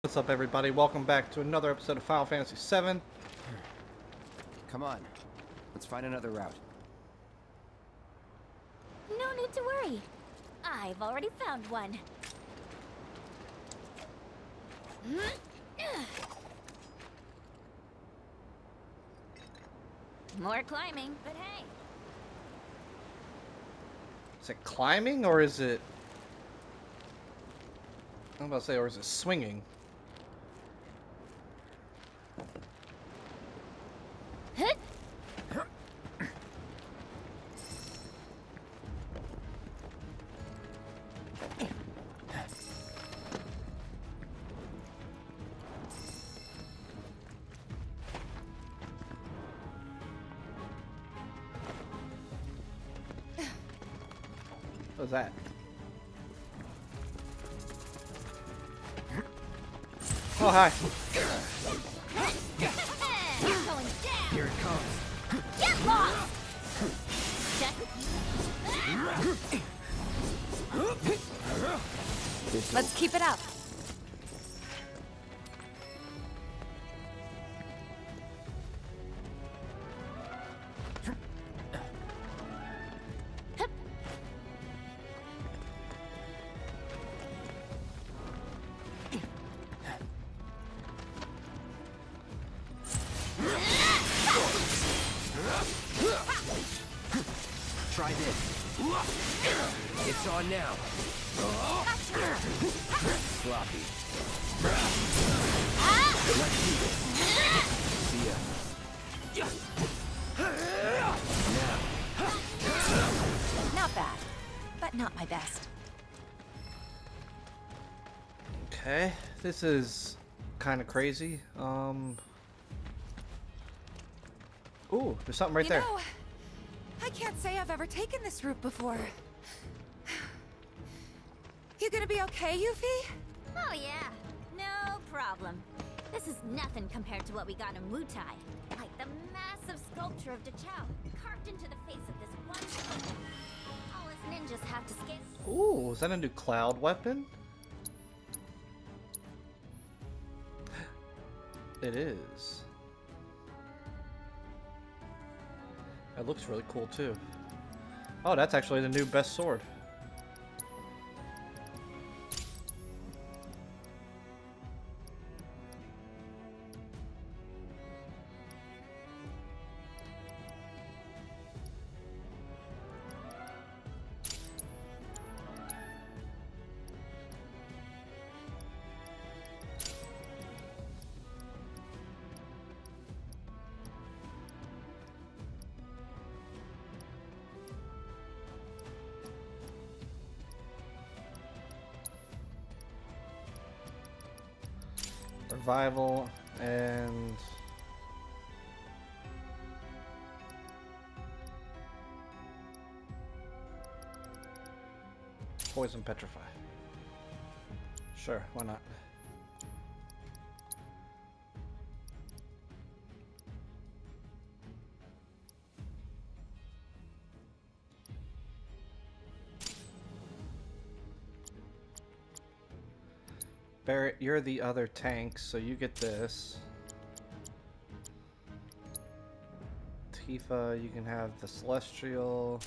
What's up, everybody? Welcome back to another episode of Final Fantasy VII. Come on, let's find another route. No need to worry. I've already found one. More climbing, but hey. Is it climbing or is it... I'm about to say, or is it swinging? What was that? Oh, hi. You're going down. Here it comes. Get lost. Let's keep it up. Try this. It's on now. Sloppy. Let's do this. See ya. Now. Not bad, but not my best. Okay, this is kind of crazy. Ooh, there's something right there. You know, I can't say I've ever taken this route before. You gonna be okay, Yuffie? Oh yeah, no problem. This is nothing compared to what we got in Wutai. Like the massive sculpture of Dachao carved into the face of this one stone. All us ninjas have to scale. Ooh, is that a new cloud weapon? It is. It looks really cool too. Oh, that's actually the new best sword. Revival and poison petrify. Sure, why not? Barrett, you're the other tank, so you get this. Tifa, you can have the Celestial.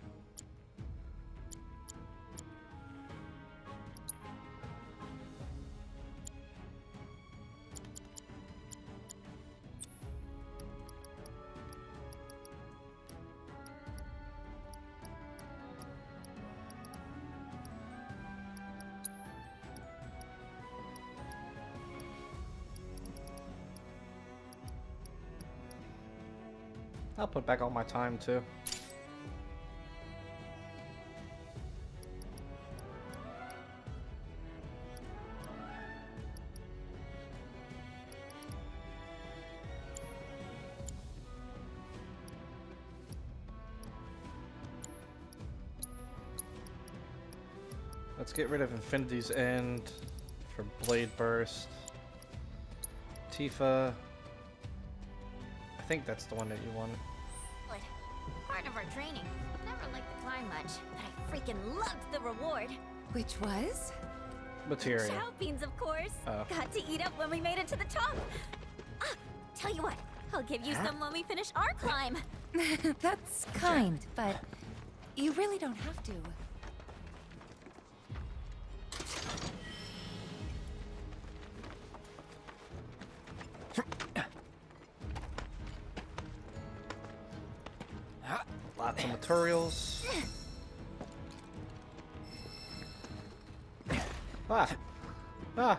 I'll put back all my time too. Let's get rid of Infinity's End for Blade Burst. Tifa. I think that's the one that you wanted. Part of our training. Never liked the climb much, but I freaking loved the reward. Which was? Materia. Chow beans, of course. Oh. Got to eat up when we made it to the top. Ah, tell you what, I'll give you some when we finish our climb. That's kind, but you really don't have to. Lots of materials. Ah! Ah!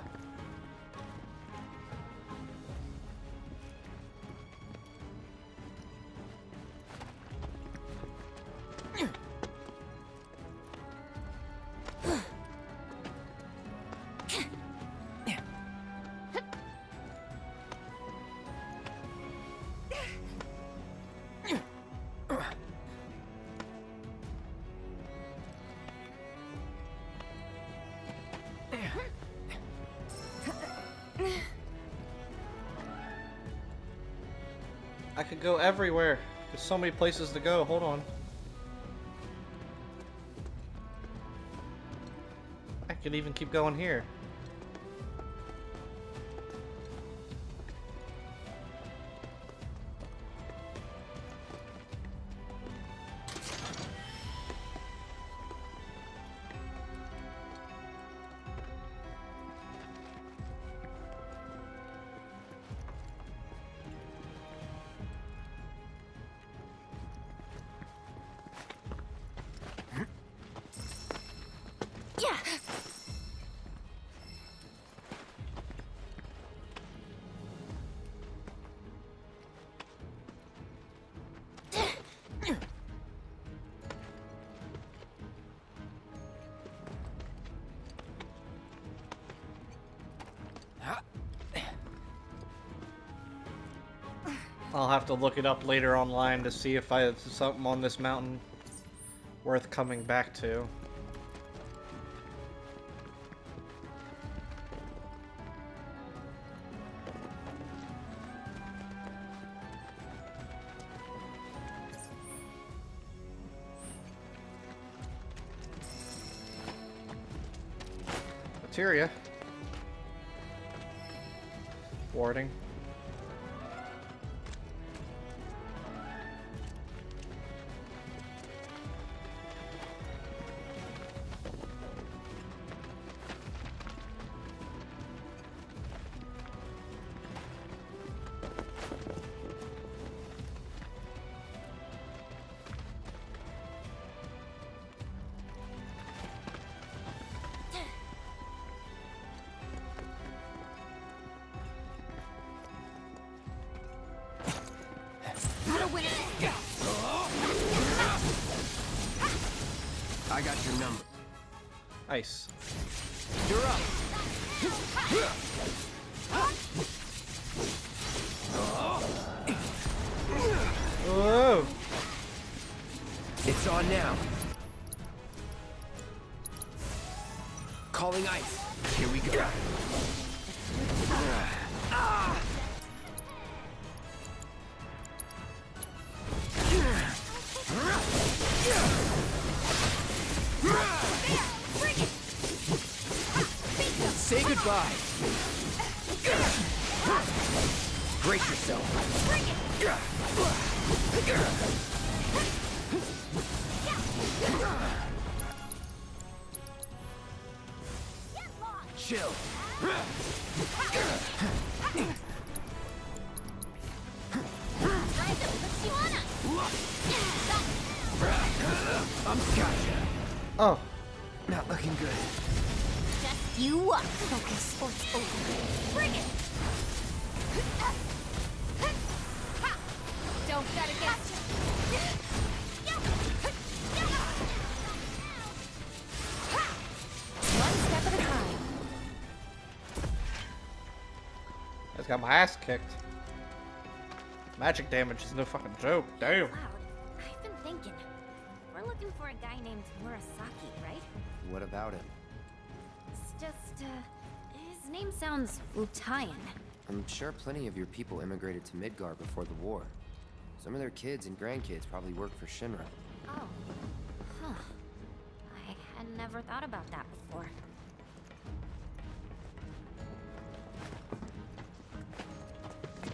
I could go everywhere. There's so many places to go. Hold on. I could even keep going here. Yeah. I'll have to look it up later online to see if I have something on this mountain worth coming back to. Materia. Warding. I got your number. Nice. You're up. Whoa! It's on now. Calling ice. Here we go. Say goodbye. Brace yourself. Chill. I'm gotcha. Oh. Not looking good. Just you up. Focus or it's over. Bring it! Don't bet against you. One step at a time. I just got my ass kicked. Magic damage is no fucking joke. Damn. Cloud, I've been thinking. We're looking for a guy named Murasaki, right? What about him? It's just, his name sounds Wutaian. I'm sure plenty of your people immigrated to Midgar before the war. Some of their kids and grandkids probably worked for Shinra. Oh. Huh. I had never thought about that before.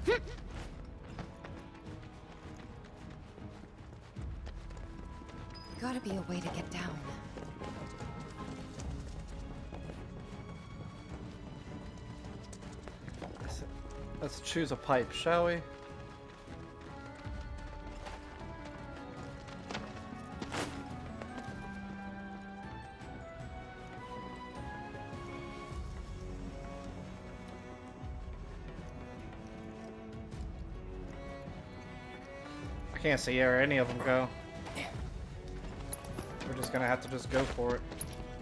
Gotta be a way to get down. Let's choose a pipe, shall we? I can't see where any of them go. We're just gonna have to just go for it.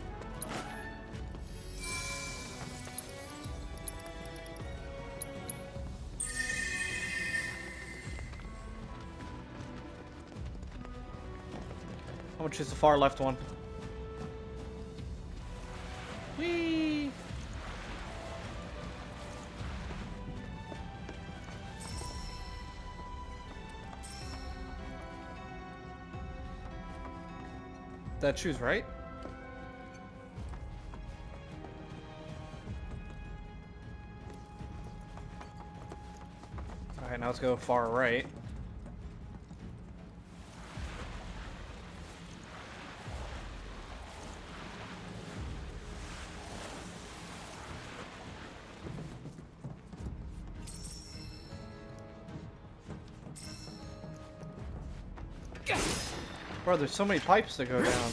I'm gonna choose the far left one. Whee! Did I choose right? Alright, now let's go far right. Bro, there's so many pipes to go down.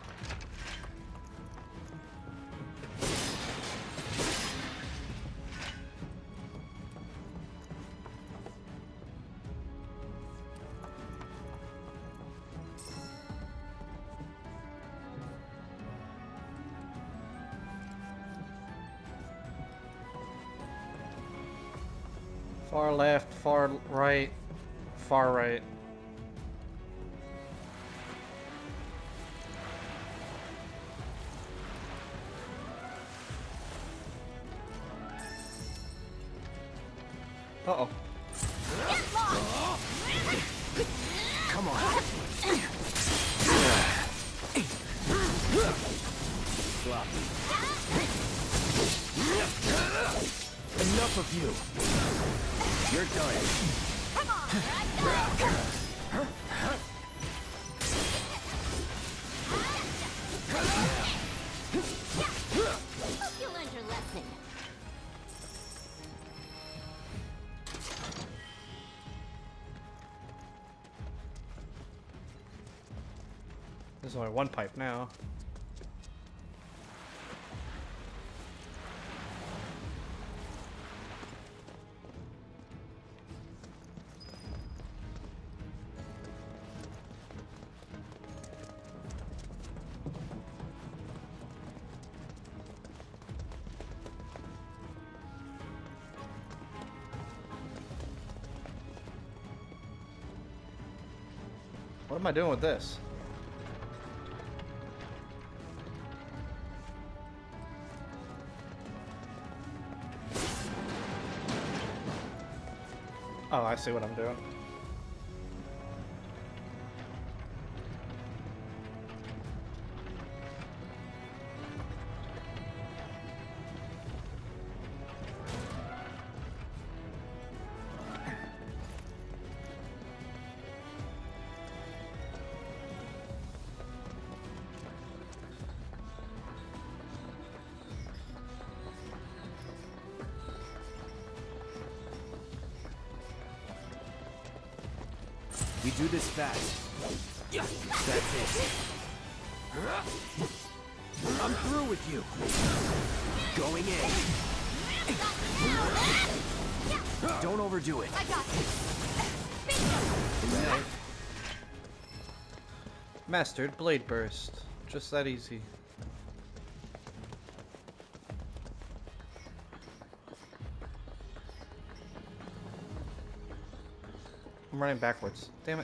Far left, far right, far right. Uh-oh. Come on. Enough of you. You're done. Come on, hope you learned your lesson. There's only one pipe now. What am I doing with this? Oh, I see what I'm doing. We do this fast. That's it. I'm through with you. Going in. Don't overdo it. I got you. Mastered Blade Burst. Just that easy. I'm running backwards. Damn it.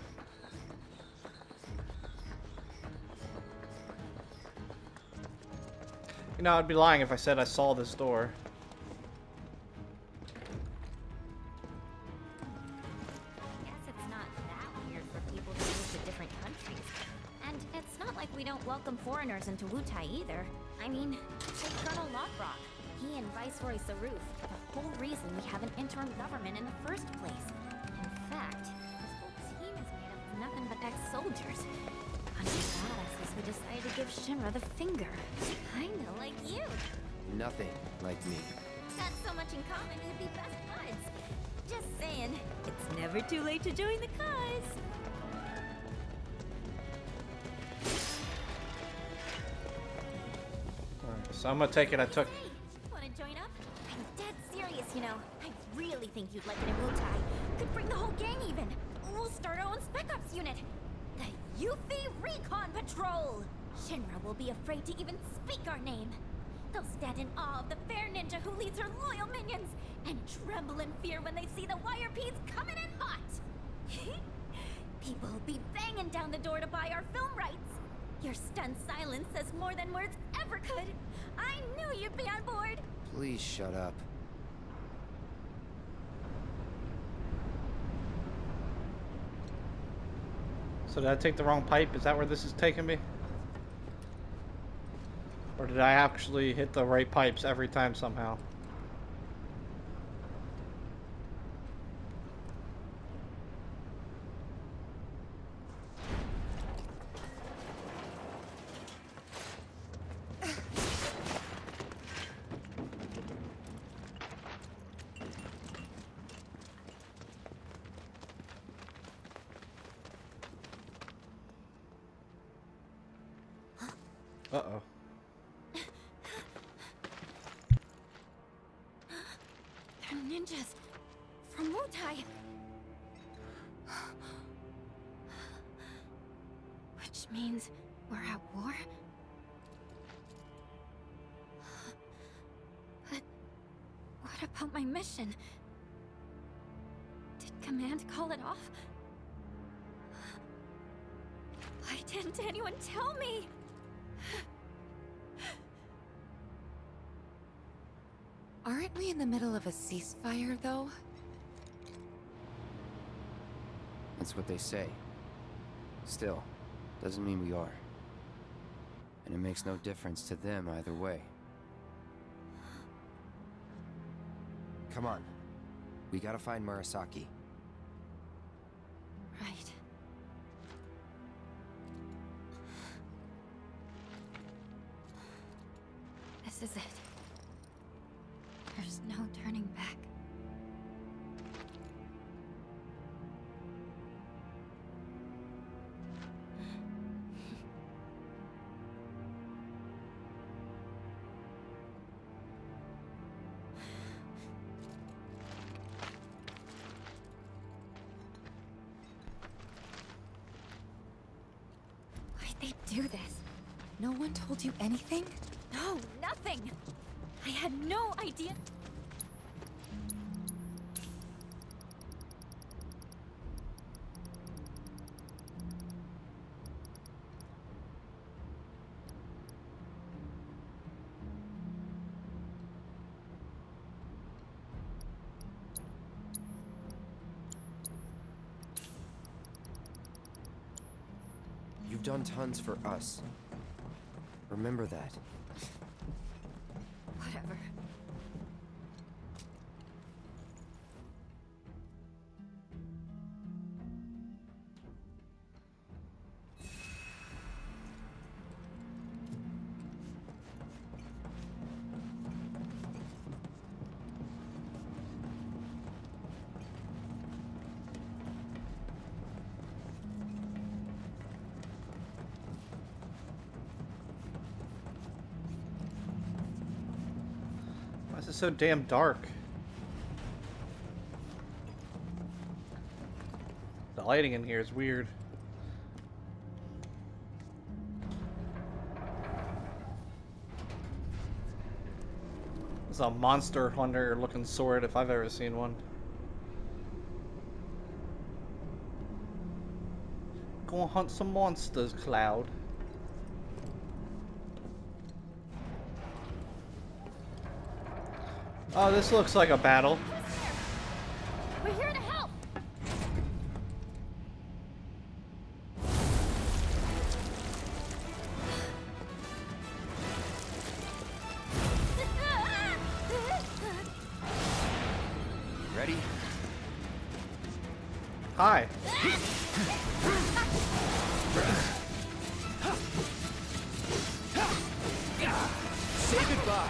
You know, I'd be lying if I said I saw this door. I guess it's not that weird for people to move to different countries. And it's not like we don't welcome foreigners into Wutai either. I mean, take Colonel Lockrock. He and Viceroy Saruf, whole reason we have an interim government in the first place. In fact, this whole team is made up of nothing but ex-soldiers. Under badasses who decided to give Shinra the finger. Kinda like you. Nothing like me. Got so much in common, you'd be best buds. Just saying, it's never too late to join the cause. Alright, so I'm gonna take it I took. Hey, wanna join up? I'm dead serious, you know. I really think you'd like it in Wutai. Could bring the whole gang even. We'll start our own Spec Ops unit. The Yuffie Recon Patrol! Shinra will be afraid to even speak our name. They'll stand in awe of the fair ninja who leads her loyal minions, and tremble in fear when they see the wire peas coming in hot. People will be banging down the door to buy our film rights. Your stunned silence says more than words ever could. I knew you'd be on board. Please shut up. So did I take the wrong pipe? Is that where this is taking me? Or did I actually hit the right pipes every time somehow? Uh-oh. They're ninjas from Wutai. Which means we're at war? But what about my mission? Did Command call it off? Why didn't anyone tell me? Aren't we in the middle of a ceasefire, though? That's what they say. Still, doesn't mean we are. And it makes no difference to them either way. Come on. We gotta find Murasaki. Right. This is it. There's no turning back. Why'd they do this? No one told you anything? No, nothing! I had no idea. You've done tons for us. Remember that. Whatever. Why is it so damn dark? The lighting in here is weird. It's a monster hunter looking sword if I've ever seen one. Go and hunt some monsters, Cloud. Oh, this looks like a battle. We're here to help! Ready? Hi. Say goodbye.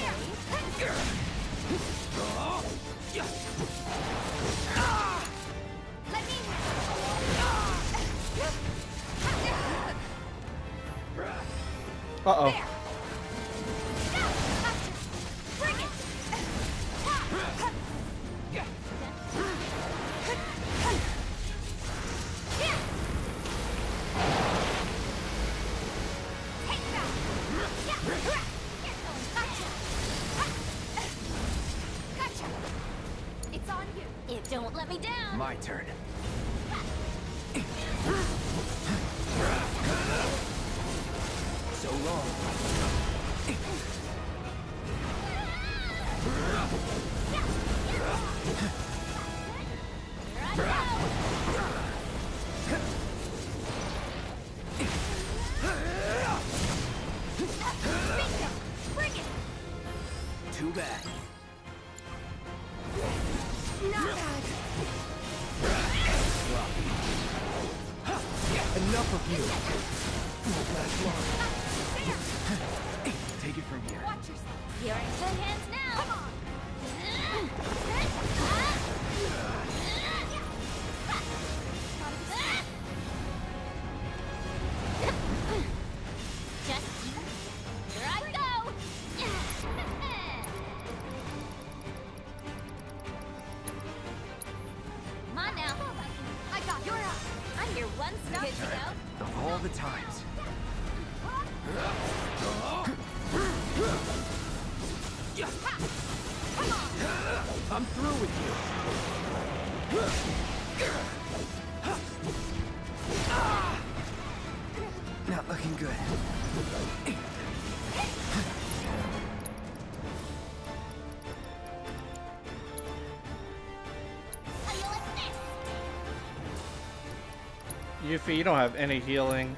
Uh-oh. It's on you. It don't let me down. My turn. So long. Too bad. Enough of you. Won't last long. Take it from here. Watch yourself. You're in good hands now. Come on. Just here I go. Come on now. I got you're up. I'm your one stop to go. Of all the times. I'm through with you. Not looking good. Yuffie, you don't have any healing.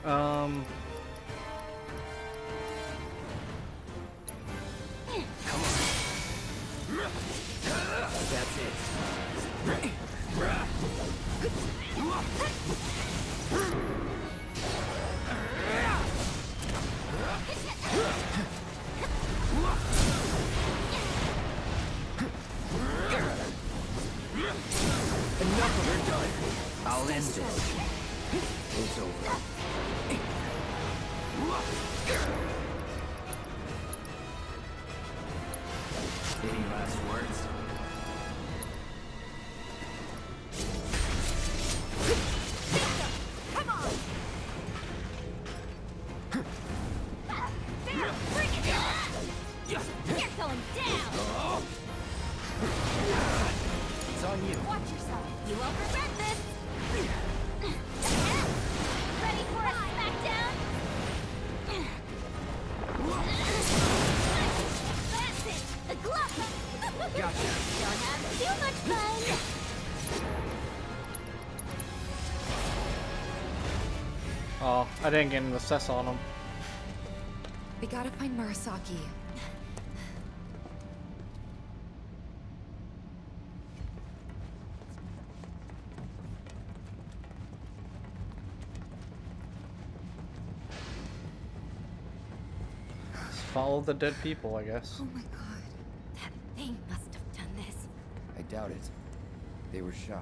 That's it. Enough of her done. I'll end this. It's over. Any last words? Come on. There, bring it. You're going down. It's on you. Watch yourself. You won't regret this. Ready for a smackdown? That's it. The glove. Gotcha. Don't have too much fun. Oh, I didn't get an assess on him. We gotta find Murasaki. Just follow the dead people, I guess. Oh my god. That thing must have done this. I doubt it. They were shot.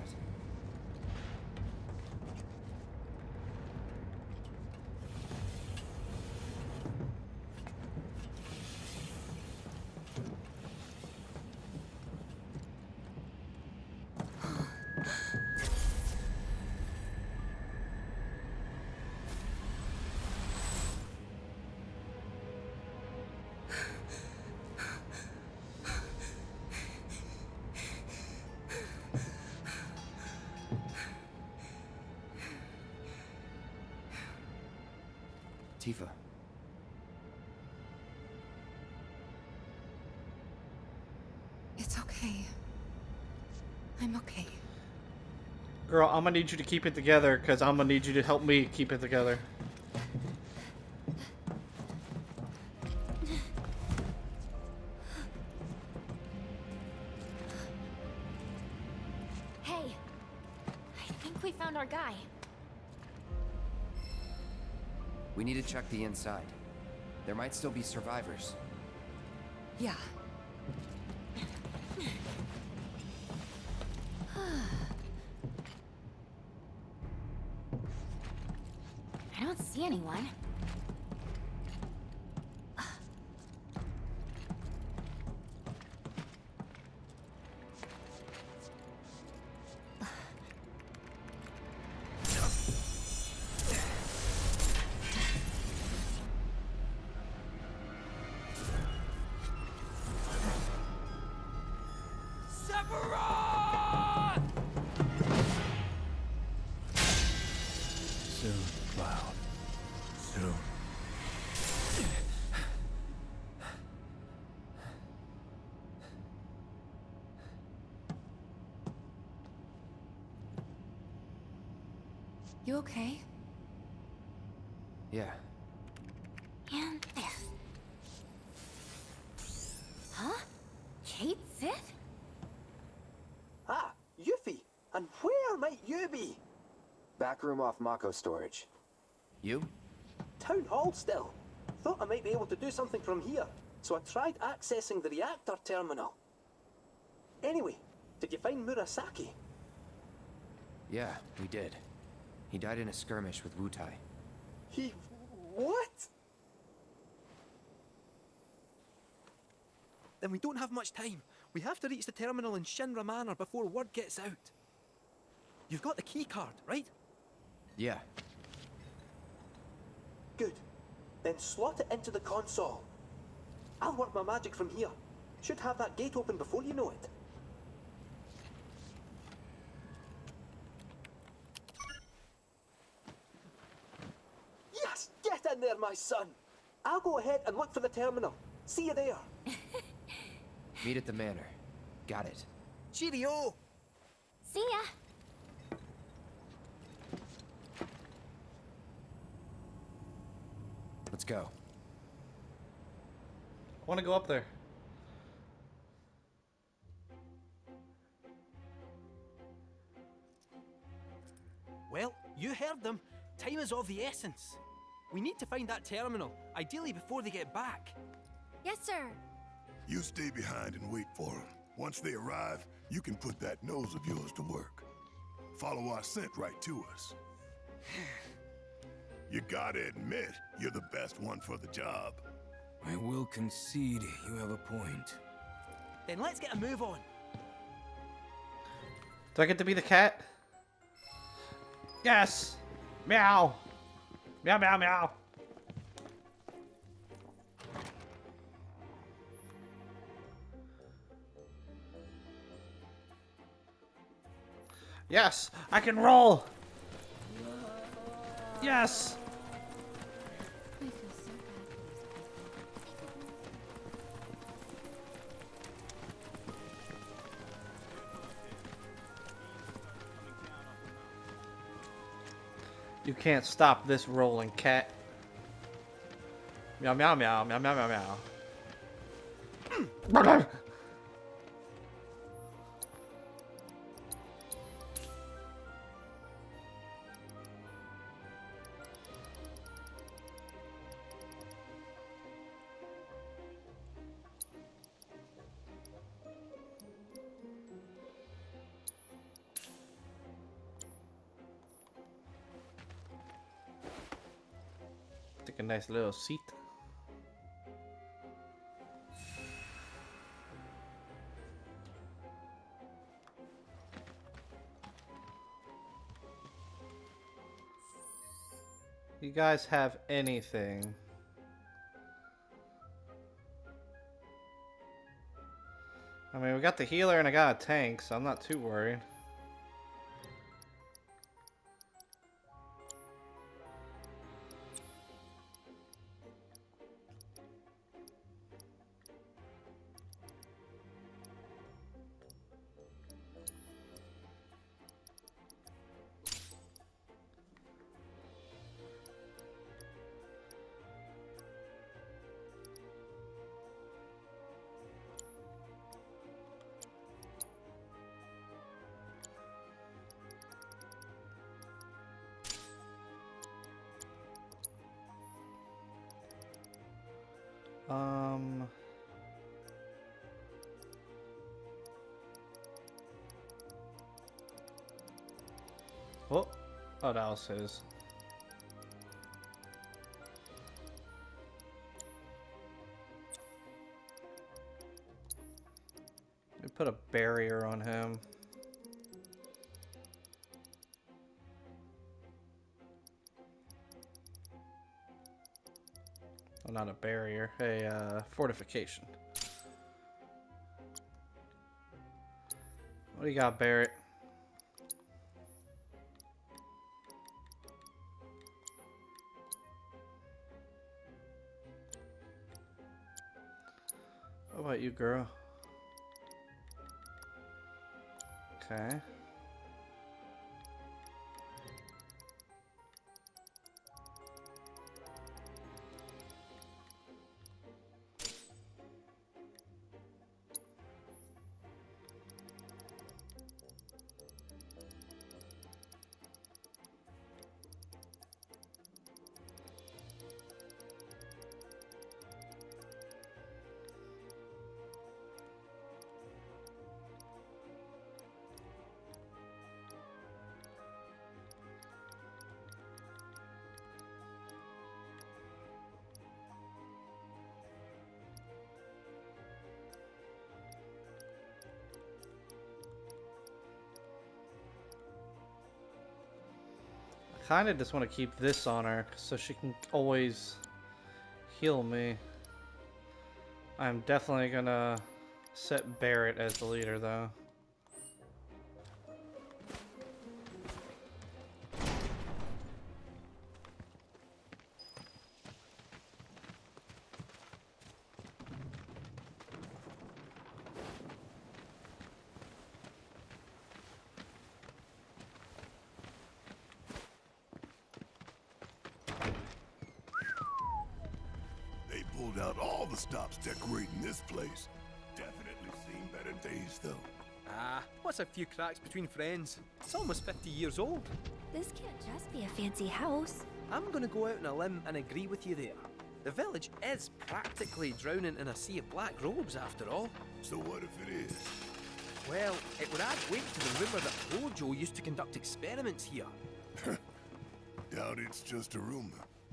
Tifa. It's okay. I'm okay. Girl, I'm gonna need you to keep it together, because I'm gonna need you to help me keep it together. think we found our guy. We need to check the inside. There might still be survivors. Yeah. I don't see anyone. Soon, Cloud. Soon. You okay? Yeah. And there. Huh? Kate Sith? Ah, Yuffie! And where might you be? Back room off Mako storage. You? Town Hall still. Thought I might be able to do something from here, so I tried accessing the reactor terminal. Anyway, did you find Murasaki? Yeah, we did. He died in a skirmish with Wutai. He... what? Then we don't have much time. We have to reach the terminal in Shinra Manor before word gets out. You've got the key card, right? Yeah. Good. Then slot it into the console. I'll work my magic from here. Should have that gate open before you know it. Yes! Get in there, my son! I'll go ahead and look for the terminal. See you there. Meet at the manor. Got it. Cheerio! See ya. Let's go. I want to go up there. Well, you heard them. Time is of the essence. We need to find that terminal, ideally before they get back. Yes, sir. You stay behind and wait for them. Once they arrive, you can put that nose of yours to work. Follow our scent right to us. You gotta admit, you're the best one for the job. I will concede you have a point. Then let's get a move on. Do I get to be the cat? Yes! Meow! Meow, meow, meow. Yes! I can roll! Yes! I feel so bad for You can't stop this rolling cat. Meow, meow, meow, meow, meow, meow, meow. Take a nice little seat. You guys have anything? I mean, we got the healer and I got a tank, so I'm not too worried. Um. Oh, that was his. We put a barrier on him. Well, not a barrier, a fortification. What do you got, Barrett? How about you, girl? Okay. Kinda just want to keep this on her so she can always heal me. I'm definitely gonna set Barrett as the leader though. They pulled out all the stops decorating this place. Definitely seen better days, though. Ah, what's a few cracks between friends? It's almost 50 years old. This can't just be a fancy house. I'm gonna go out on a limb and agree with you there. The village is practically drowning in a sea of black robes after all. So what if it is? Well, it would add weight to the rumor that Hojo used to conduct experiments here. Doubt it's just a rumor.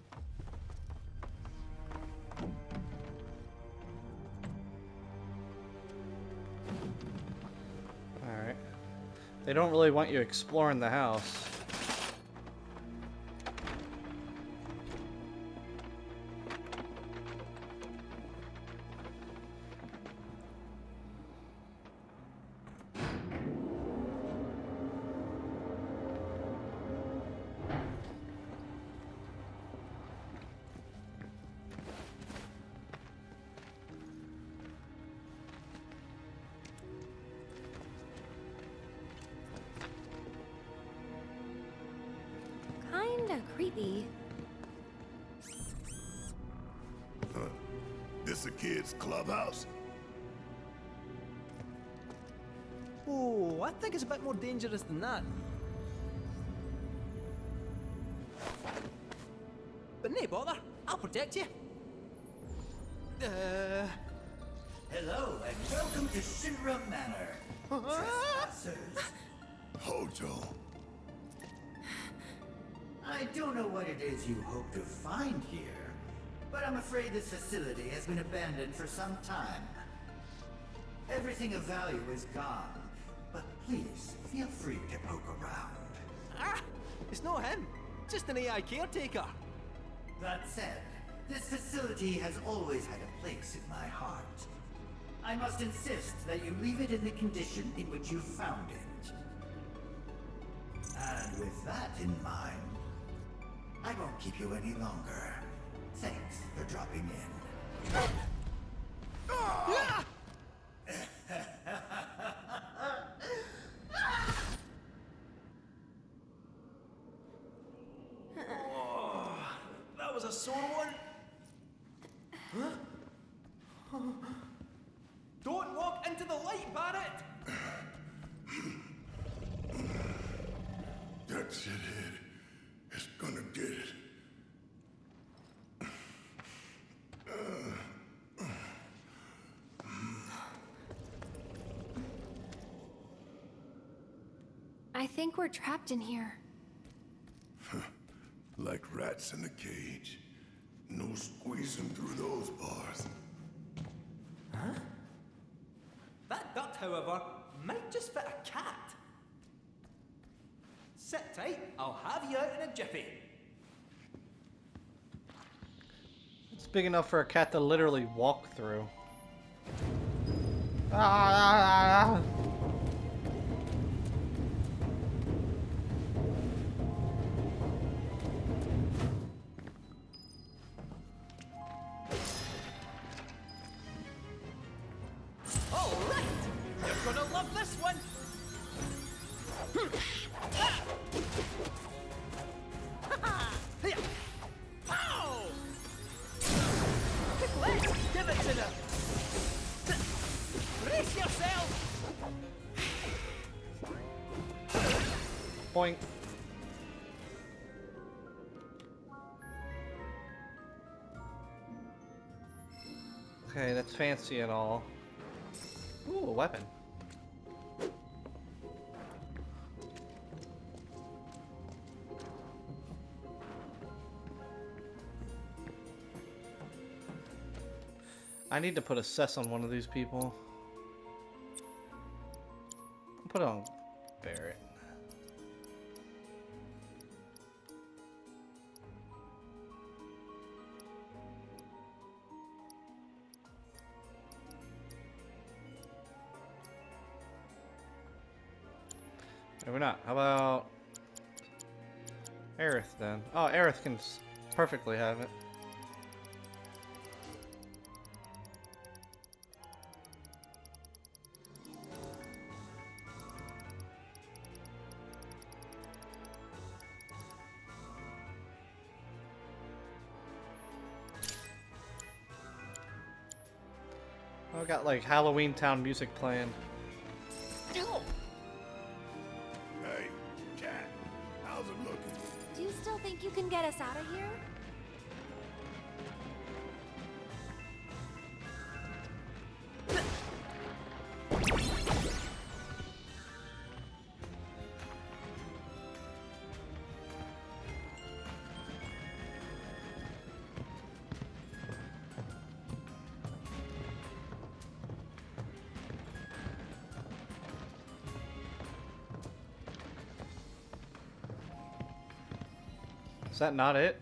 Alright. They don't really want you exploring the house. Kinda creepy. This a kid's clubhouse? Oh, I think it's a bit more dangerous than that. But nay bother, I'll protect you. Hello and welcome to Shinra Manor. Trespassers. Hojo. I don't know what it is you hope to find here, but I'm afraid this facility has been abandoned for some time. Everything of value is gone, but please feel free to poke around. Ah, it's not him, just an AI caretaker. That said, this facility has always had a place in my heart. I must insist that you leave it in the condition in which you found it. And with that in mind, I won't keep you any longer. Thanks for dropping in. That was a sore one. Huh? Don't walk into the light, Barrett! That shithead is gonna get it. I think we're trapped in here. Like rats in a cage. No squeezing through those bars. Huh? That duct, however, might just fit a cat. Sit tight, I'll have you out in a jiffy. It's big enough for a cat to literally walk through. Ah! All right, you're gonna love this one. Let's give it to them. Brace yourself. Point. Okay, that's fancy and all. Ooh, a weapon. I need to put a cess on one of these people. I'll put it on Barret. Maybe not. How about Aerith then? Oh, Aerith can perfectly have it. I got like Halloween Town music playing. Hey, cat. How's it looking? Do you still think you can get us out of here? Is that not it?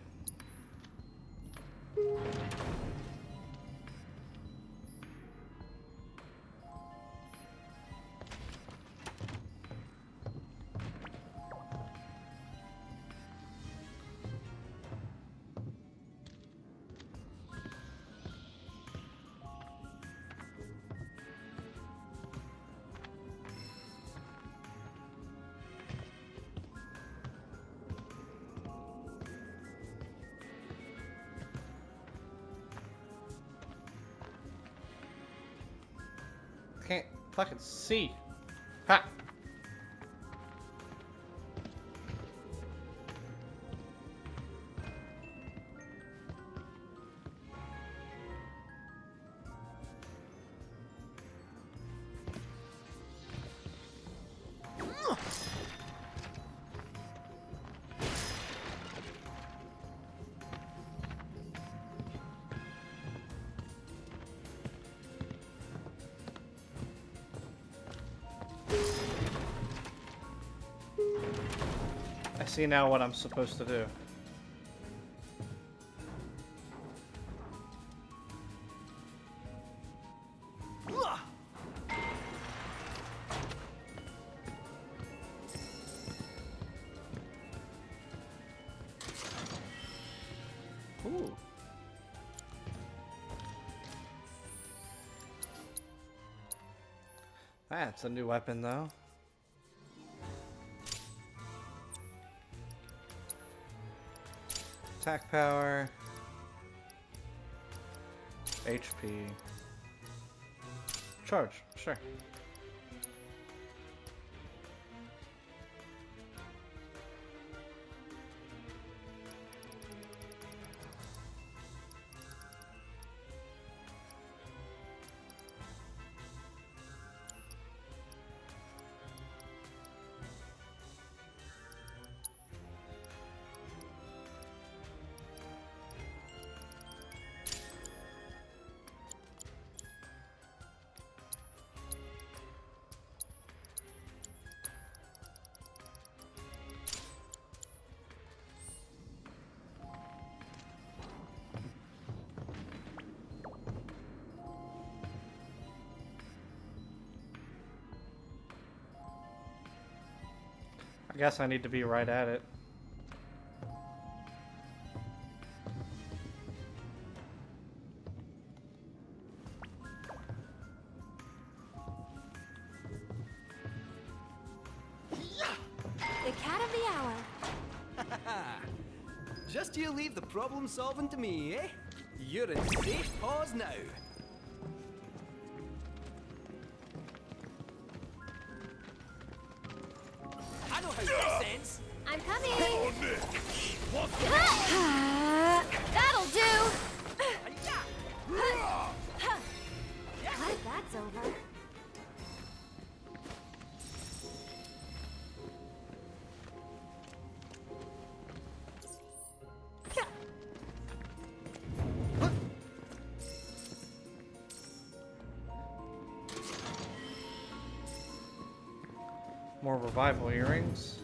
Can't fucking see. Ha! I see now what I'm supposed to do. Ooh. That's a new weapon though. Attack power, HP, charge, sure. I guess I need to be right at it. The cat of the hour. Just you leave the problem solving to me, eh? You're in safe paws now. I know how this ends. I'm coming. On this. That'll do. Glad that's over. More revival earrings.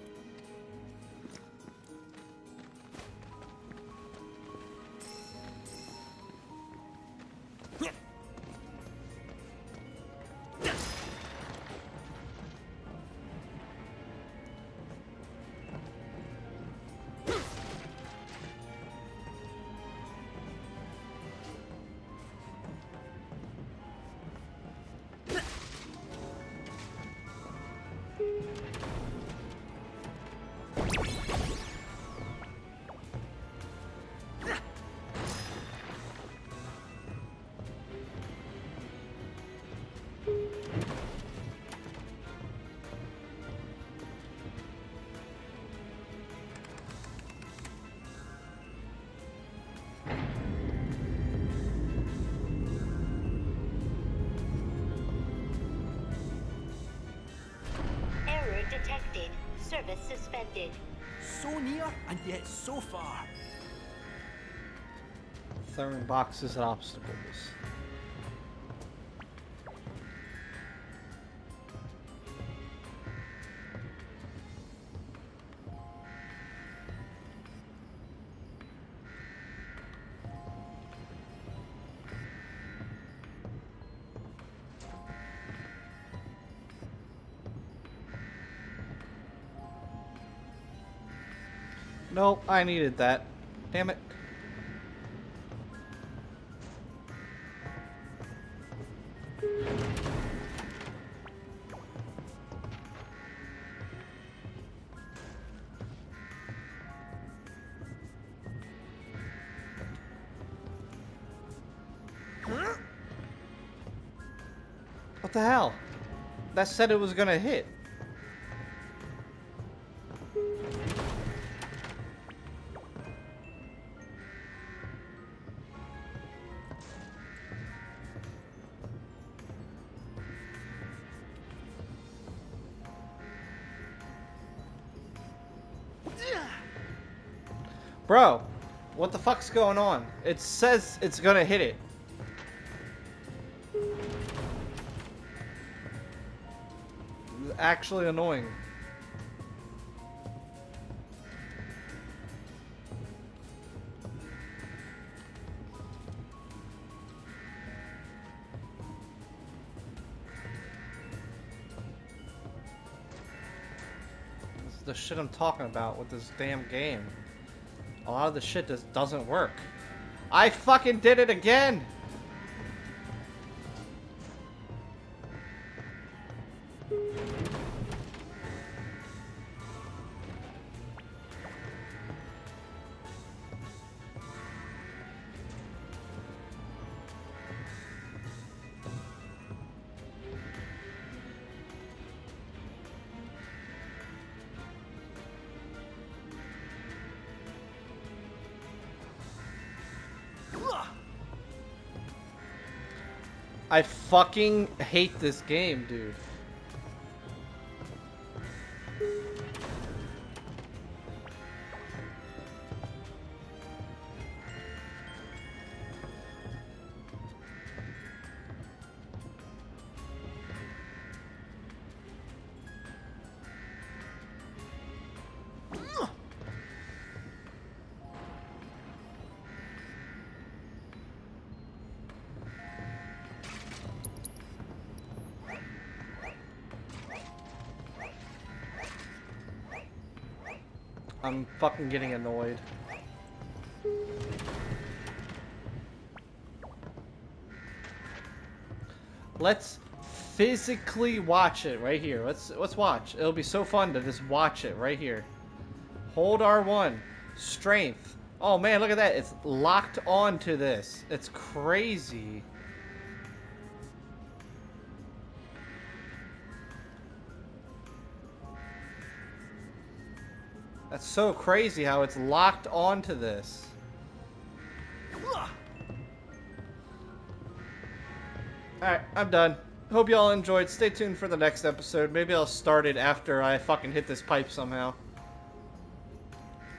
Error detected. Service suspended. So near and yet so far. Throwing boxes and obstacles. Nope, I needed that. Damn it. What the hell? That said it was gonna hit. Bro, what the fuck's going on? It says it's gonna hit it. Actually annoying. This is the shit I'm talking about with this damn game. A lot of the shit just doesn't work. I fucking did it again! I fucking hate this game, dude. I'm fucking getting annoyed. Let's physically watch it right here. Let's watch. It'll be so fun to just watch it right here. Hold R1. Strength. Oh man, look at that. It's locked onto this. It's crazy. That's so crazy how it's locked onto this. Alright, I'm done. Hope y'all enjoyed. Stay tuned for the next episode. Maybe I'll start it after I fucking hit this pipe somehow.